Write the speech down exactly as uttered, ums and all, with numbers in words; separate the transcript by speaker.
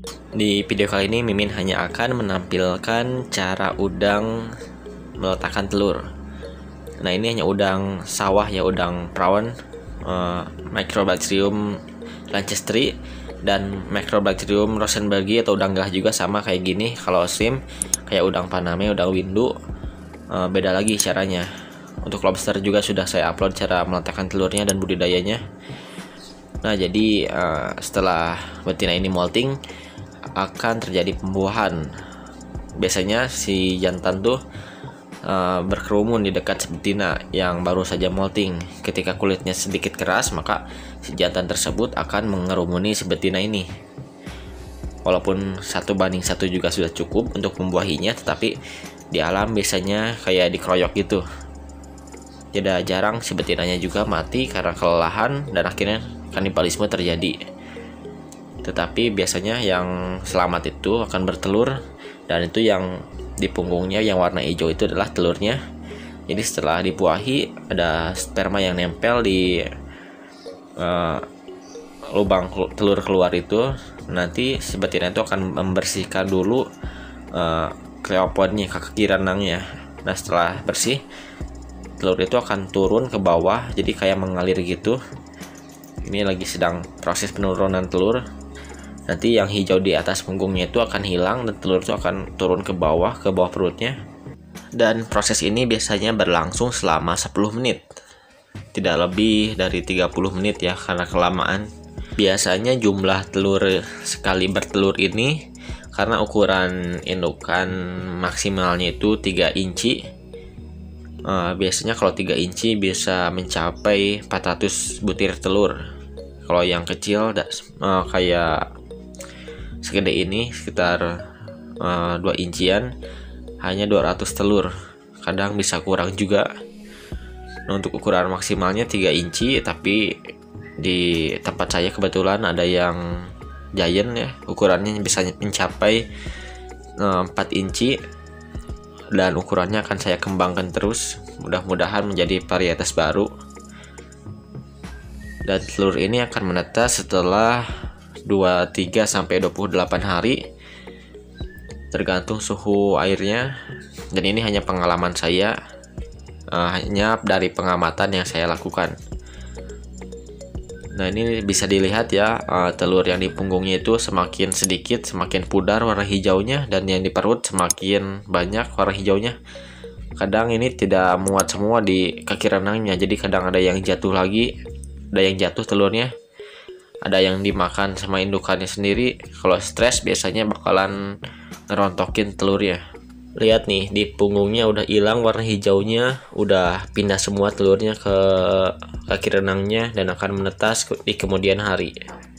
Speaker 1: Di video kali ini Mimin hanya akan menampilkan cara udang meletakkan telur. Nah, ini hanya udang sawah ya, udang perawan, uh, Microbacterium lanchesteri dan Microbacterium rosenbergi atau udang gah juga sama kayak gini. Kalau shrimp kayak udang paname, udang windu, uh, beda lagi caranya. Untuk lobster juga sudah saya upload cara meletakkan telurnya dan budidayanya. Nah, jadi uh, setelah betina ini molting akan terjadi pembuahan. Biasanya si jantan tuh uh, berkerumun di dekat betina yang baru saja molting. Ketika kulitnya sedikit keras, maka si jantan tersebut akan mengerumuni si betina ini. Walaupun satu banding satu juga sudah cukup untuk membuahinya, tetapi di alam biasanya kayak dikeroyok gitu. Tidak jarang si betinanya juga mati karena kelelahan dan akhirnya kanibalisme terjadi. Tetapi biasanya yang selamat itu akan bertelur, dan itu yang di punggungnya yang warna hijau itu adalah telurnya. Jadi setelah dibuahi ada sperma yang nempel di uh, lubang telur keluar itu. Nanti si betina itu akan membersihkan dulu uh, kleopodnya, kaki ranangnya. Nah, setelah bersih, telur itu akan turun ke bawah, jadi kayak mengalir gitu. Ini lagi sedang proses penurunan telur. Nanti yang hijau di atas punggungnya itu akan hilang dan telur itu akan turun ke bawah, ke bawah perutnya. Dan proses ini biasanya berlangsung selama sepuluh menit. Tidak lebih dari tiga puluh menit ya, karena kelamaan. Biasanya jumlah telur sekali bertelur ini, karena ukuran indukan maksimalnya itu tiga inci. Uh, biasanya kalau tiga inci bisa mencapai empat ratus butir telur. Kalau yang kecil uh, kayak segede ini, sekitar uh, dua incian, hanya dua ratus telur. Kadang bisa kurang juga. Nah, untuk ukuran maksimalnya tiga inci, tapi di tempat saya kebetulan ada yang giant ya, ukurannya bisa mencapai uh, empat inci, dan ukurannya akan saya kembangkan terus, mudah-mudahan menjadi varietas baru. Dan telur ini akan menetas setelah dua puluh tiga sampai dua puluh delapan hari, tergantung suhu airnya. Dan ini hanya pengalaman saya, uh, hanya dari pengamatan yang saya lakukan. Nah, ini bisa dilihat ya, uh, telur yang di punggungnya itu semakin sedikit semakin pudar warna hijaunya, dan yang di perut semakin banyak warna hijaunya. Kadang ini tidak muat semua di kaki renangnya, jadi kadang ada yang jatuh lagi, ada yang jatuh telurnya, ada yang dimakan sama indukannya sendiri. Kalau stres biasanya bakalan ngerontokin telurnya. Lihat nih, di punggungnya udah hilang warna hijaunya, udah pindah semua telurnya ke kaki renangnya dan akan menetas di kemudian hari.